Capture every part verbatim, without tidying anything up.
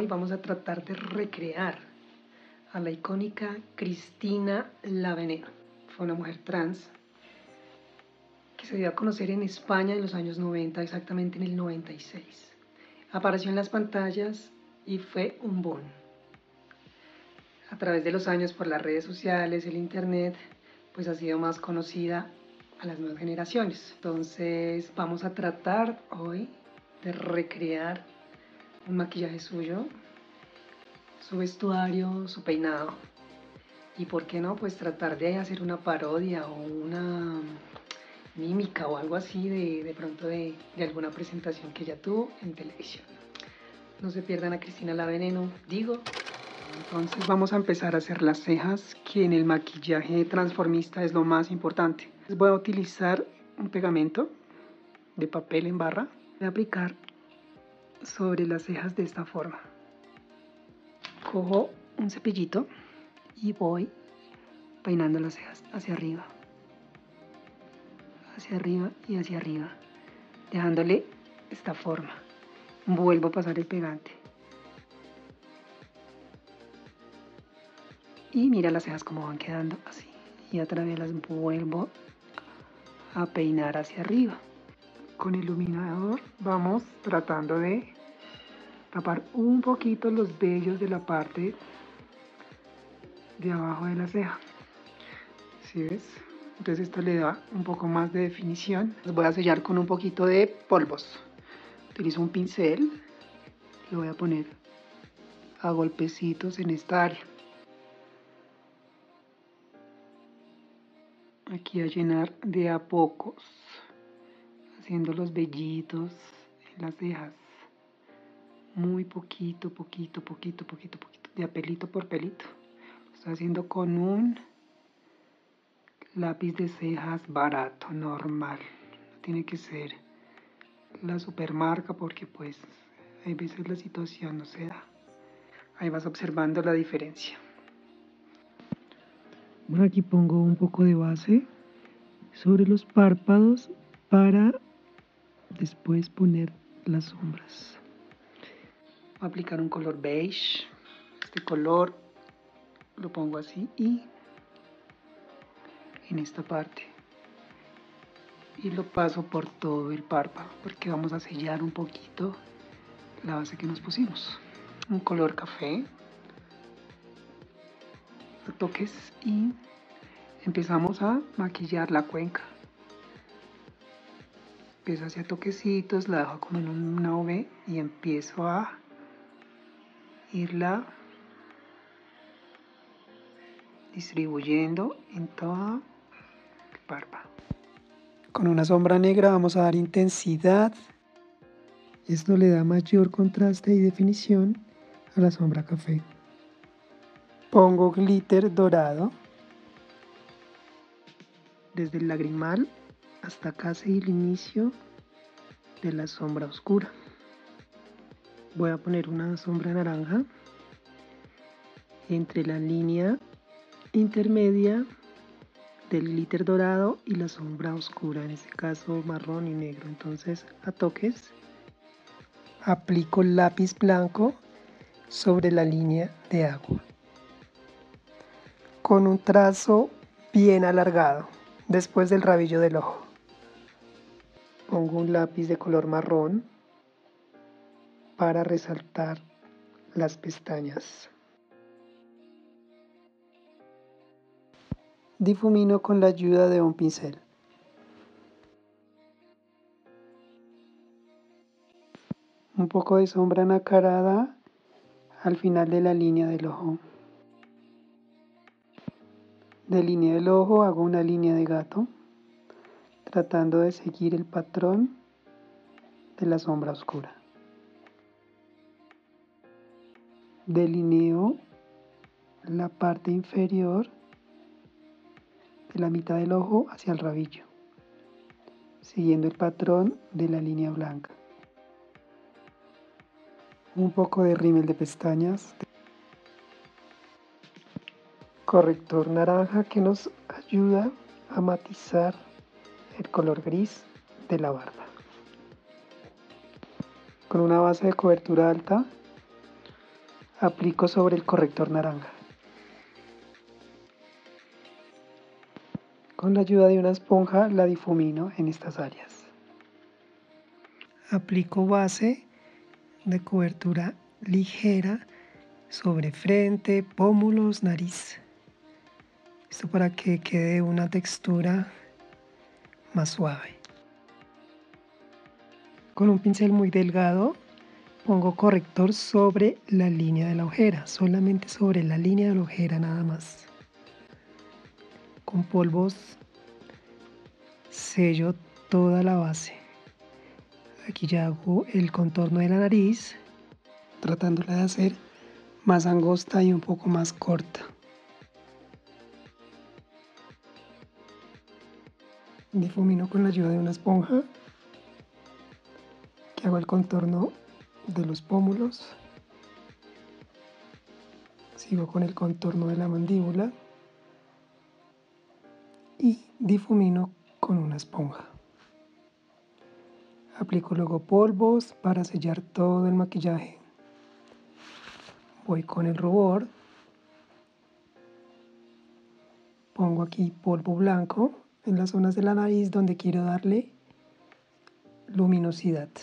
hoy vamos a tratar de recrear a la icónica Cristina Laveneno. Fue una mujer trans que se dio a conocer en España en los años noventa, exactamente en el noventa y seis. Apareció en las pantallas y fue un boom. A través de los años, por las redes sociales, el internet, pues ha sido más conocida a las nuevas generaciones. Entonces vamos a tratar hoy de recrear un maquillaje suyo, su vestuario, su peinado, y por qué no, pues tratar de hacer una parodia o una mímica o algo así de, de pronto de, de alguna presentación que ella tuvo en televisión. No se pierdan a Cristina Laveneno, digo. Entonces vamos a empezar a hacer las cejas, que en el maquillaje transformista es lo más importante. Voy a utilizar un pegamento de papel en barra. Voy a aplicar sobre las cejas de esta forma. Cojo un cepillito y voy peinando las cejas hacia arriba, hacia arriba y hacia arriba, dejándole esta forma. Vuelvo a pasar el pegante. Y mira las cejas como van quedando así. Y otra vez las vuelvo a peinar hacia arriba. Con el iluminador vamos tratando de tapar un poquito los vellos de la parte de abajo de la ceja. ¿Sí ves? Entonces esto le da un poco más de definición. Los voy a sellar con un poquito de polvos. Utilizo un pincel y voy a poner a golpecitos en esta área. Aquí a llenar de a pocos, haciendo los vellitos en las cejas. Muy poquito, poquito, poquito, poquito, poquito, de a pelito por pelito. Lo estoy haciendo con un lápiz de cejas barato, normal. No tiene que ser la supermarca porque pues hay veces la situación no se da. Ahí vas observando la diferencia. Bueno, aquí pongo un poco de base sobre los párpados para después poner las sombras. Voy a aplicar un color beige. Este color lo pongo así y en esta parte. Y lo paso por todo el párpado porque vamos a sellar un poquito la base que nos pusimos. Un color café. Toques y empezamos a maquillar la cuenca. Empiezo hacia toquecitos, la dejo como en una V y empiezo a irla distribuyendo en todo el párpado. Con una sombra negra vamos a dar intensidad. Esto le da mayor contraste y definición a la sombra café. Pongo glitter dorado desde el lagrimal hasta casi el inicio de la sombra oscura. Voy a poner una sombra naranja entre la línea intermedia del glitter dorado y la sombra oscura, en este caso marrón y negro. Entonces a toques aplico lápiz blanco sobre la línea de agua con un trazo bien alargado después del rabillo del ojo. Pongo un lápiz de color marrón para resaltar las pestañas. Difumino con la ayuda de un pincel. Un poco de sombra nacarada al final de la línea del ojo. Delineo el ojo, hago una línea de gato, tratando de seguir el patrón de la sombra oscura. Delineo la parte inferior de la mitad del ojo hacia el rabillo, siguiendo el patrón de la línea blanca. Un poco de rímel de pestañas. Corrector naranja que nos ayuda a matizar el color gris de la barba. Con una base de cobertura alta Aplico sobre el corrector naranja. Con la ayuda de una esponja la difumino en estas áreas. Aplico base de cobertura ligera sobre frente, pómulos, nariz. Esto para que quede una textura más suave. Con un pincel muy delgado pongo corrector sobre la línea de la ojera, solamente sobre la línea de la ojera nada más. Con polvos sello toda la base. Aquí ya hago el contorno de la nariz, tratándola de hacer más angosta y un poco más corta. Difumino con la ayuda de una esponja, que hago el contorno de los pómulos. Sigo con el contorno de la mandíbula y difumino con una esponja. Aplico luego polvos para sellar todo el maquillaje. Voy con el rubor, pongo aquí polvo blanco en las zonas de la nariz donde quiero darle luminosidad.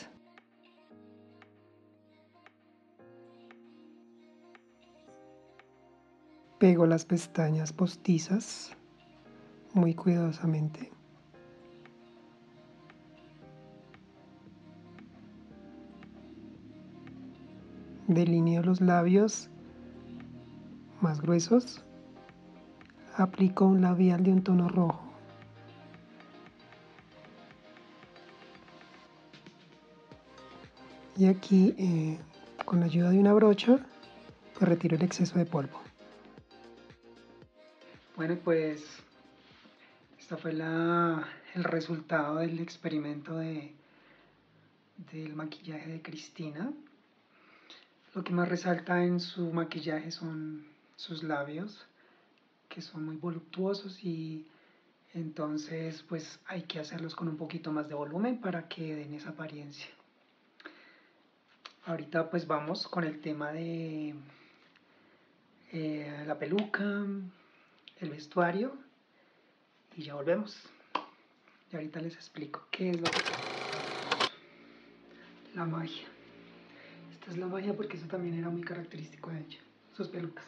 Pego las pestañas postizas muy cuidadosamente. Delineo los labios más gruesos. Aplico un labial de un tono rojo. Y aquí, eh, con la ayuda de una brocha, pues retiro el exceso de polvo. Bueno, pues este fue la, el resultado del experimento de, del maquillaje de Cristina. Lo que más resalta en su maquillaje son sus labios, que son muy voluptuosos, y entonces pues hay que hacerlos con un poquito más de volumen para que den esa apariencia. Ahorita pues vamos con el tema de eh, la peluca, el vestuario, y ya volvemos. Y ahorita les explico qué es lo que la magia. Esta es la magia porque eso también era muy característico de ella, sus pelucas.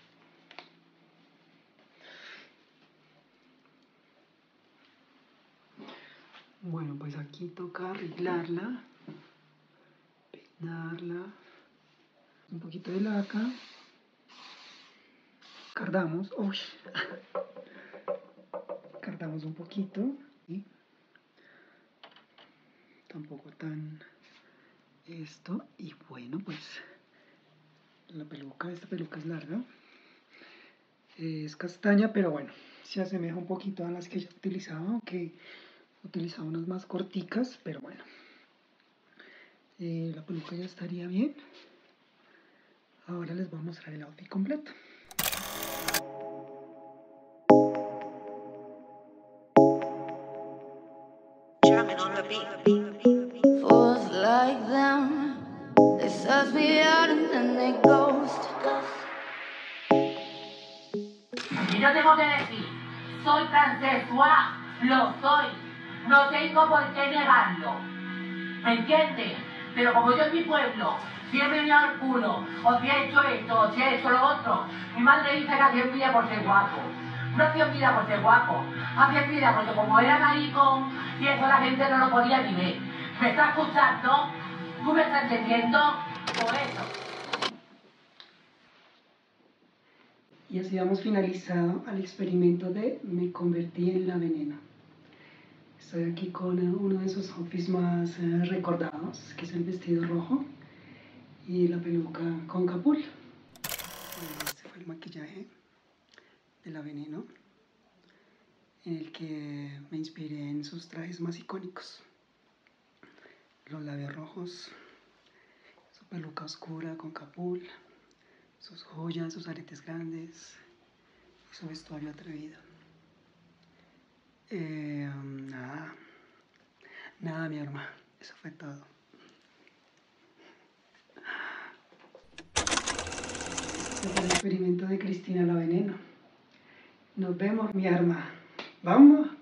Bueno, pues aquí toca arreglarla, peinarla, un poquito de laca, cardamos, uy, cardamos un poquito, y tampoco tan esto, y bueno, pues la peluca, esta peluca es larga, es castaña, pero bueno, se asemeja un poquito a las que ya utilizaba, aunque utilizaba unas más corticas, pero bueno, eh, la peluca ya estaría bien. Ahora les voy a mostrar el outfit completo. Fools like them, they suss me out and then they ghost. Y yo tengo que decir, soy transexual, lo soy, no tengo por qué negarlo, ¿me entiendes? Pero como yo en mi pueblo, si he venido al culo, o si he hecho esto, o si he hecho lo otro, mi madre dice que hacía envidia por ser guapo. No hacía envidia por ser guapo, hacía envidia porque como era maricón, y eso la gente no lo podía ni ver. ¿Me estás escuchando? ¿Tú me estás entendiendo? Por eso. Y así hemos finalizado al experimento de Me convertí en la venena. Estoy aquí con uno de esos outfits más eh, recordados, que es el vestido rojo y la peluca con capul. Este fue el maquillaje de la Veneno, en el que me inspiré en sus trajes más icónicos. Los labios rojos, su peluca oscura con capul, sus joyas, sus aretes grandes y su vestuario atrevido. Eh, nada, nada mi hermano, eso fue todo. Este es el experimento de Cristina la Veneno. Nos vemos, mi arma. Vamos.